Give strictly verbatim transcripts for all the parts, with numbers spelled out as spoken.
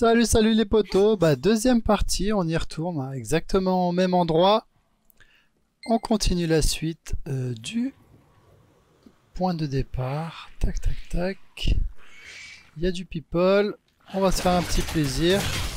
Salut, salut les potos. Bah, deuxième partie, on y retourne, hein, exactement au même endroit. On continue la suite euh, du point de départ. Tac, tac, tac. Il y a du people. On va se faire un petit plaisir.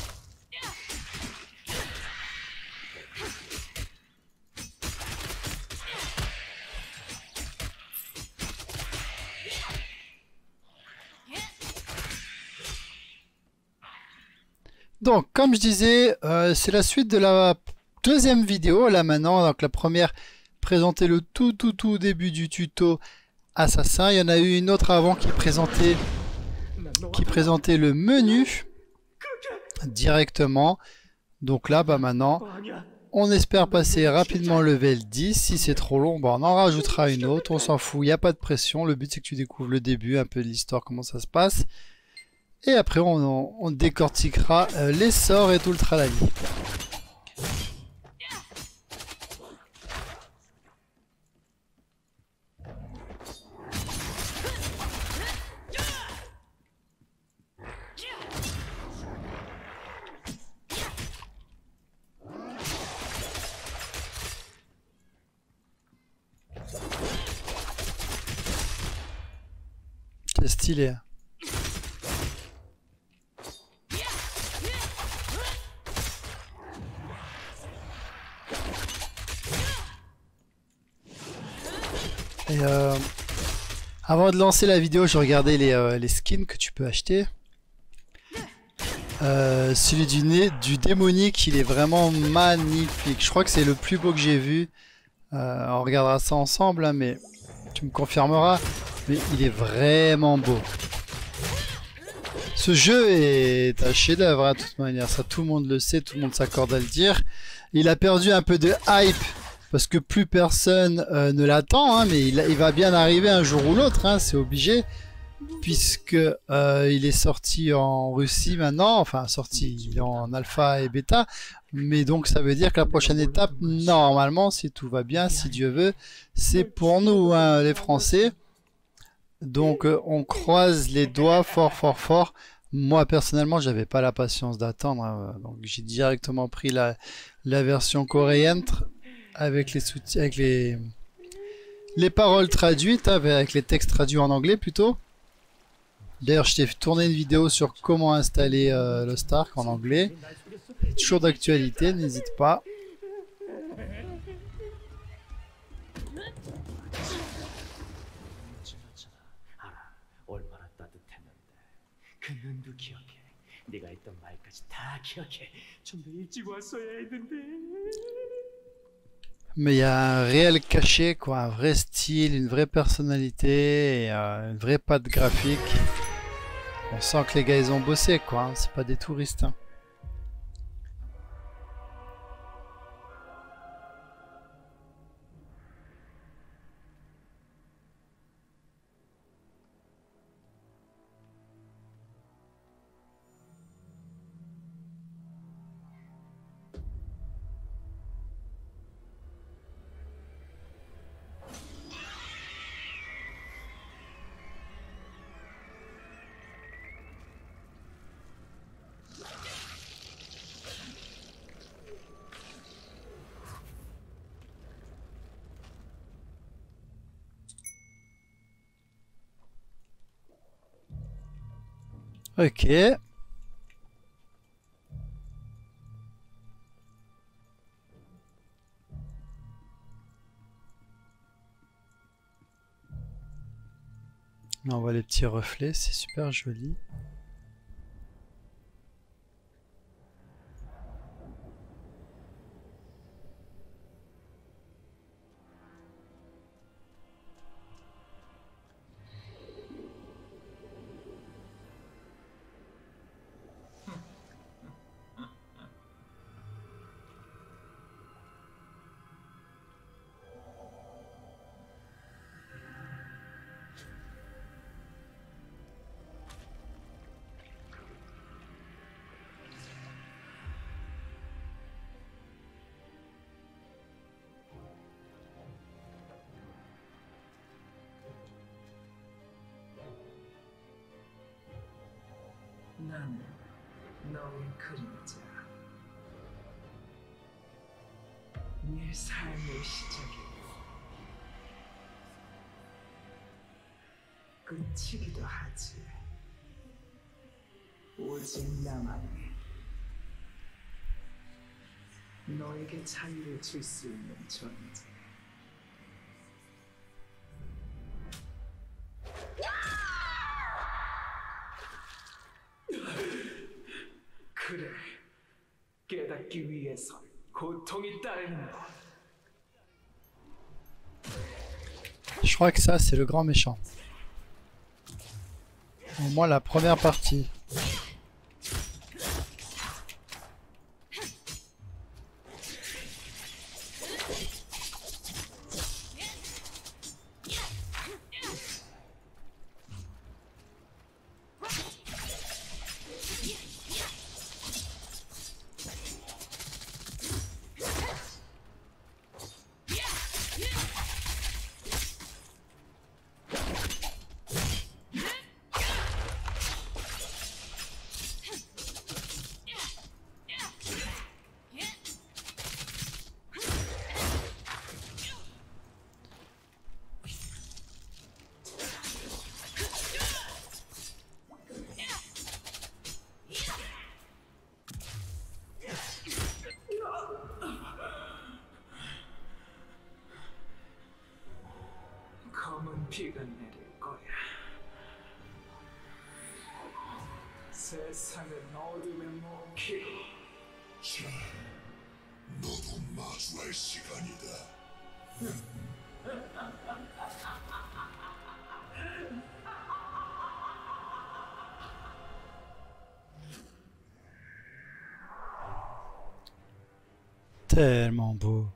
Donc, comme je disais, euh, c'est la suite de la deuxième vidéo. Là maintenant, donc la première présentait le tout tout tout début du tuto Assassin. Il y en a eu une autre avant qui présentait, qui présentait le menu directement. Donc là, bah maintenant, on espère passer rapidement level dix. Si c'est trop long, bah on en rajoutera une autre. On s'en fout, il n'y a pas de pression. Le but c'est que tu découvres le début, un peu de l'histoire, comment ça se passe. Et après, on, on, on décortiquera euh, les sorts et tout le tralali. C'est stylé. Et euh, avant de lancer la vidéo, je regardais les, euh, les skins que tu peux acheter. Euh, celui du, nez, du démonique, il est vraiment magnifique. Je crois que c'est le plus beau que j'ai vu. Euh, on regardera ça ensemble, hein, mais tu me confirmeras. Mais il est vraiment beau. Ce jeu est un chef-d'œuvre, hein, de toute manière. Ça, tout le monde le sait, tout le monde s'accorde à le dire. Il a perdu un peu de hype. Parce que plus personne euh, ne l'attend, hein, mais il, il va bien arriver un jour ou l'autre, hein, c'est obligé, puisque euh, il est sorti en Russie maintenant, enfin sorti, il est en alpha et bêta, mais donc ça veut dire que la prochaine étape, normalement, si tout va bien, si Dieu veut, c'est pour nous, hein, les Français. Donc euh, on croise les doigts fort, fort, fort. Moi personnellement, j'avais pas la patience d'attendre, hein, donc j'ai directement pris la, la version coréenne. Avec les soutiens, avec les les paroles traduites, hein, avec les textes traduits en anglais plutôt. D'ailleurs, je t'ai tourné une vidéo sur comment installer euh, le Stark en anglais. Toujours d'actualité, n'hésite pas. Mais il y a un réel cachet, quoi, un vrai style, une vraie personnalité, et, euh, une vraie patte graphique. On sent que les gars ils ont bossé, quoi, hein, c'est pas des touristes. Hein. Ok. On voit les petits reflets, c'est super joli. 너의 그림자, 네 삶의 시작이고 끝이기도 하지. 오직 나만이 너에게 자유를 줄 수 있는 존재. 그래, 깨닫기 위해선 고통이 따르는 것. Je crois que ça c'est le grand méchant. Au moins la première partie. 검은 비가 내릴 거야. 세상은 어둠에 먹히고. 자, 너도 마주할 시간이다. Tellement beau.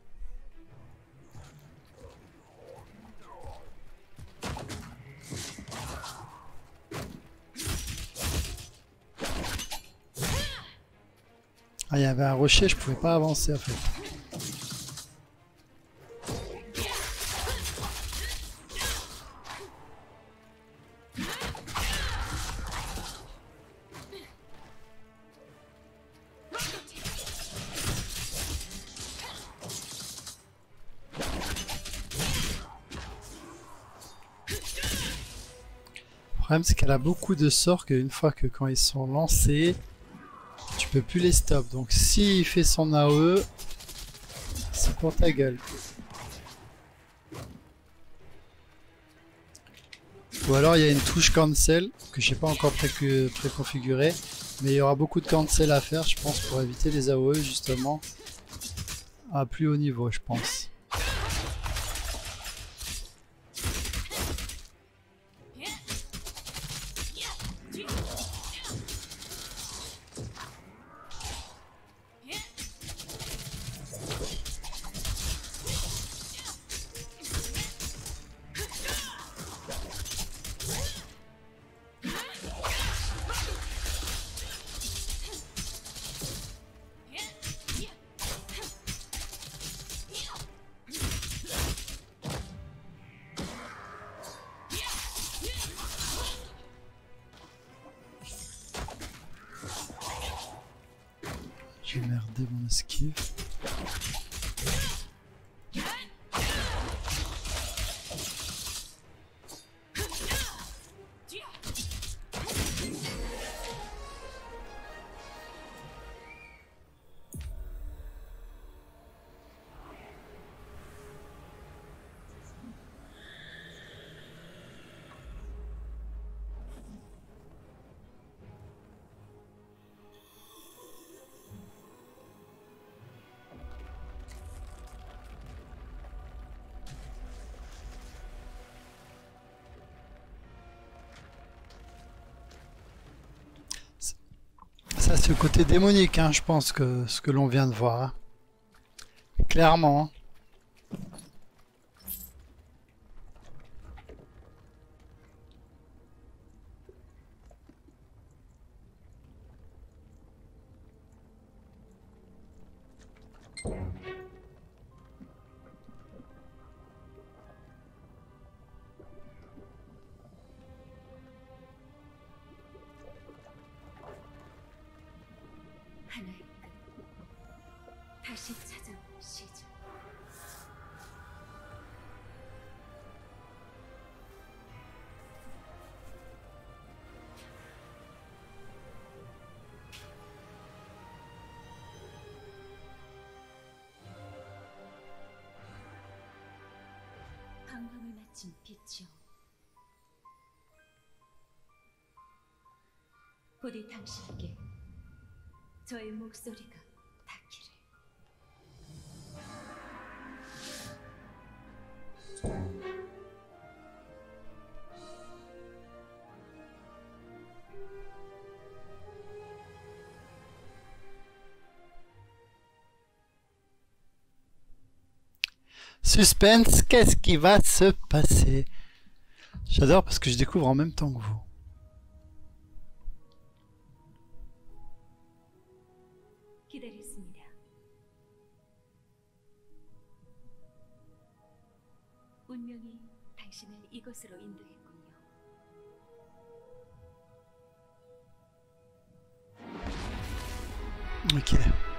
Ah, il y avait un rocher, je pouvais pas avancer en fait. Le problème c'est qu'elle a beaucoup de sorts qu'une fois que quand ils sont lancés, tu peux plus les stop. Donc s'il fait son A O E, c'est pour ta gueule. Ou alors il y a une touche cancel que je n'ai pas encore préconfigurée, mais il y aura beaucoup de cancel à faire, je pense, pour éviter les A O E justement à plus haut niveau, je pense. J'ai merdé mon esquive. Ça c'est le côté démonique, hein, je pense que ce que l'on vient de voir. Hein. Clairement. Hein. 하나의 끝. 다시 찾아올 시작. 방황을 마친 빛이여. 부디 당신에게 저의 목소리가 닿기를. Suspense, qu'est-ce qui va se passer? J'adore parce que je découvre en même temps que vous. 기다렸습니다. 운명이 당신을 이곳으로 인도했군요. Ok.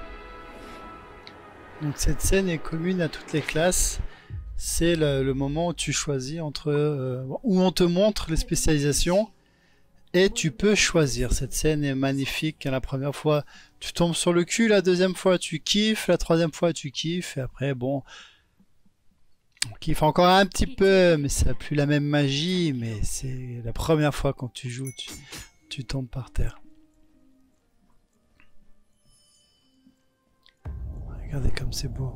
Donc cette scène est commune à toutes les classes. C'est le, le moment où tu choisis entre... Euh, où on te montre les spécialisations et tu peux choisir. Cette scène est magnifique. La première fois, tu tombes sur le cul. La deuxième fois, tu kiffes. La troisième fois, tu kiffes. Et après, bon... On kiffe encore un petit peu, mais ça n'a plus la même magie. Mais c'est la première fois quand tu joues, tu, tu tombes par terre. Regardez comme c'est beau.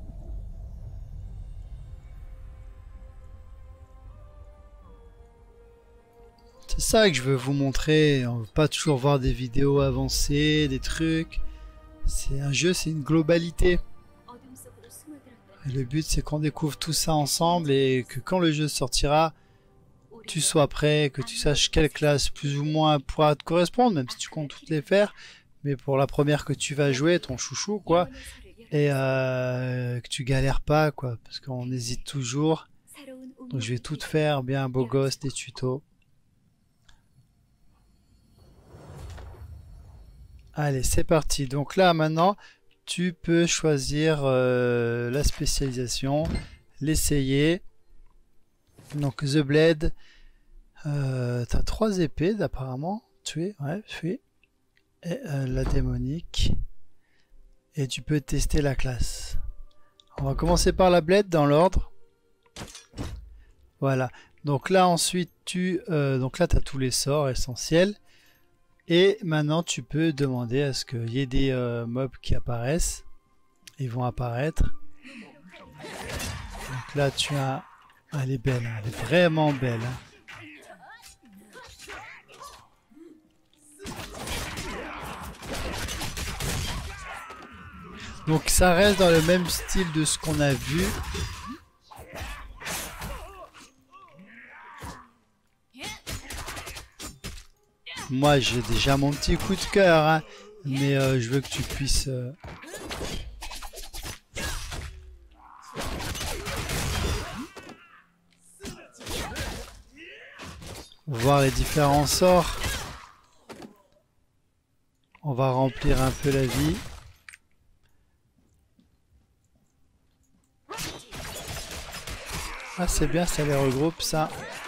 C'est ça que je veux vous montrer. On ne veut pas toujours voir des vidéos avancées, des trucs. C'est un jeu, c'est une globalité. Et le but, c'est qu'on découvre tout ça ensemble et que quand le jeu sortira, tu sois prêt, que tu saches quelle classe plus ou moins pourra te correspondre, même si tu comptes toutes les faire. Mais pour la première que tu vas jouer, ton chouchou, quoi. Et euh, que tu galères pas, quoi. Parce qu'on hésite toujours. Donc je vais tout te faire, bien beau gosse, des tutos. Allez, c'est parti. Donc là, maintenant, tu peux choisir euh, la spécialisation, l'essayer. Donc The Blade. Euh, T'as trois épées, apparemment. Tuer, ouais, tuer. Et euh, la démonique. Et tu peux tester la classe. On va commencer par la Blade dans l'ordre. Voilà. Donc là, ensuite, tu... Euh, donc là, tu as tous les sorts essentiels. Et maintenant, tu peux demander à ce qu'il y ait des euh, mobs qui apparaissent. Ils vont apparaître. Donc là, tu as... Ah, elle est belle, hein. Elle est vraiment belle. Hein. Donc ça reste dans le même style de ce qu'on a vu. Moi j'ai déjà mon petit coup de cœur, hein, mais euh, je veux que tu puisses... Euh... voir les différents sorts. On va remplir un peu la vie. Ah c'est bien, ça les regroupe ça.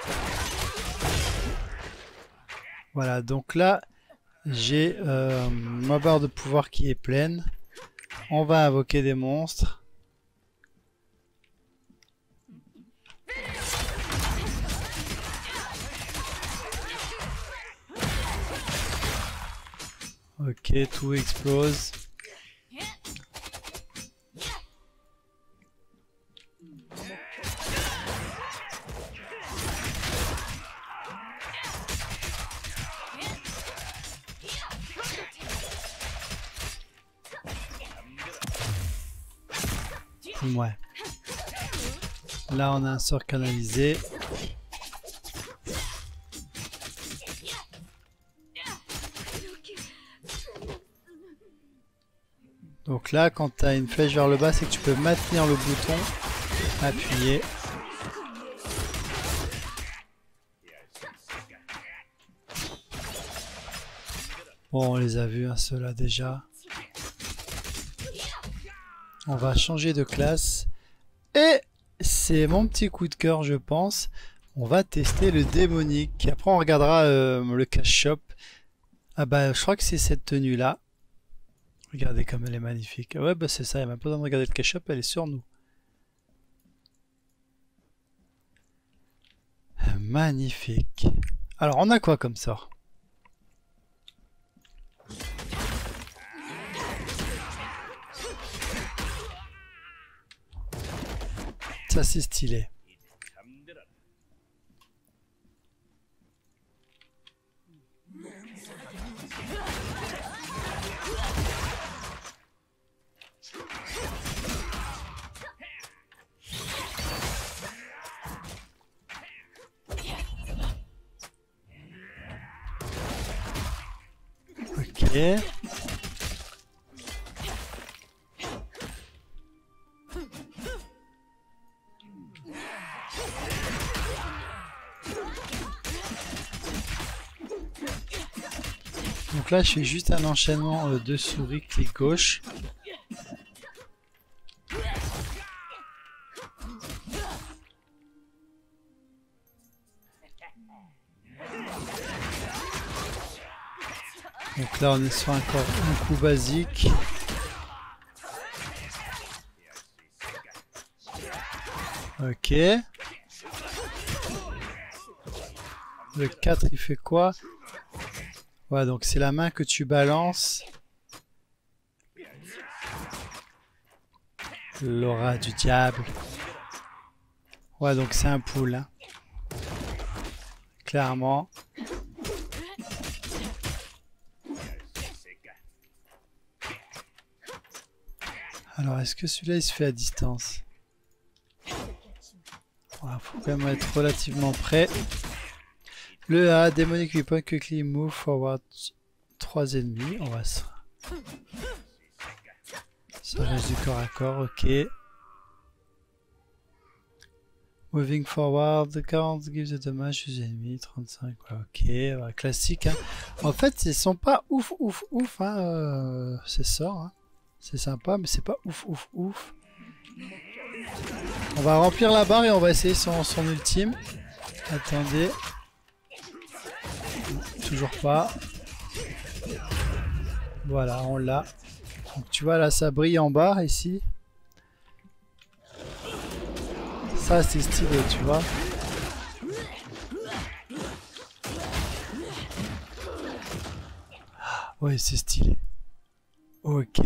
Voilà, donc là j'ai euh, ma barre de pouvoir qui est pleine. On va invoquer des monstres. Ok, tout explose. Ouais. Là, on a un sort canalisé. Donc là, quand tu as une flèche vers le bas, c'est que tu peux maintenir le bouton, appuyer. Bon, on les a vus, hein, ceux-là déjà. On va changer de classe. Et c'est mon petit coup de cœur, je pense. On va tester le démonique. Après, on regardera euh, le cash shop. Ah bah, je crois que c'est cette tenue-là. Regardez comme elle est magnifique. Ouais, bah c'est ça. Il n'y a même pas besoin de regarder le cash shop. Elle est sur nous. Magnifique. Alors, on a quoi comme sort? Ça, c'est stylé. Ok. Donc là, je fais juste un enchaînement euh, de souris clic gauche. Donc là, on est sur un, un coup basique. Ok. Le quatre, il fait quoi? Ouais, donc c'est la main que tu balances. L'aura du diable. Ouais, donc c'est un pool. Hein. Clairement. Alors, est-ce que celui-là, il se fait à distance? Il faut quand même être relativement près. Le A, Demonic Weapon, quickly move forward trois ennemis. On va se... Ça reste du corps à corps, ok. Moving forward, quarante gives the damage aux ennemis, trente-cinq, ouais, ok, ouais, classique. Hein. En fait, ils sont pas ouf, ouf, ouf, hein, euh, c'est ça. Hein. C'est sympa, mais c'est pas ouf, ouf, ouf. On va remplir la barre et on va essayer son, son ultime. Attendez. Toujours pas. Voilà, on l'a. Donc tu vois là, ça brille en bas ici. Ça c'est stylé, tu vois. Ouais, c'est stylé. Ok.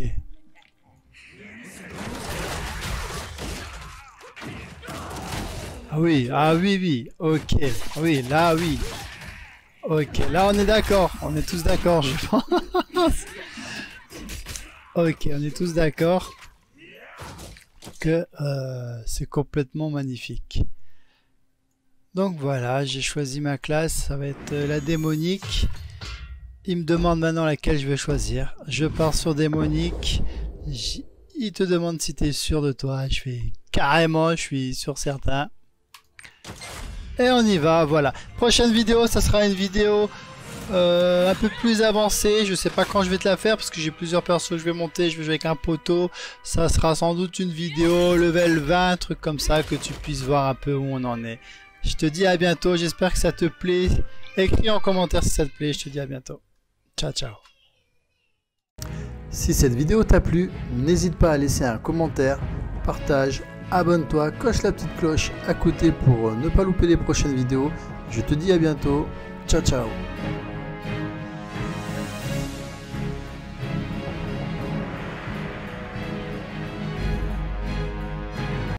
Ah oui, ah oui, oui, ok. Oui, là, oui. Ok, là on est d'accord. On est tous d'accord, je pense. Ok, on est tous d'accord que euh, c'est complètement magnifique. Donc voilà, j'ai choisi ma classe. Ça va être euh, la démonique. Il me demande maintenant laquelle je vais choisir. Je pars sur démonique. J Il te demande si tu es sûr de toi. Je fais carrément, je suis sûr certain. Et on y va, voilà. Prochaine vidéo, ça sera une vidéo euh, un peu plus avancée. Je sais pas quand je vais te la faire parce que j'ai plusieurs persos que je vais monter. Je vais jouer avec un poteau. Ça sera sans doute une vidéo level vingt, truc comme ça, que tu puisses voir un peu où on en est. Je te dis à bientôt. J'espère que ça te plaît. Écris en commentaire si ça te plaît. Je te dis à bientôt. Ciao, ciao. Si cette vidéo t'a plu, n'hésite pas à laisser un commentaire, partage, abonne-toi, coche la petite cloche à côté pour ne pas louper les prochaines vidéos. Je te dis à bientôt. Ciao, ciao.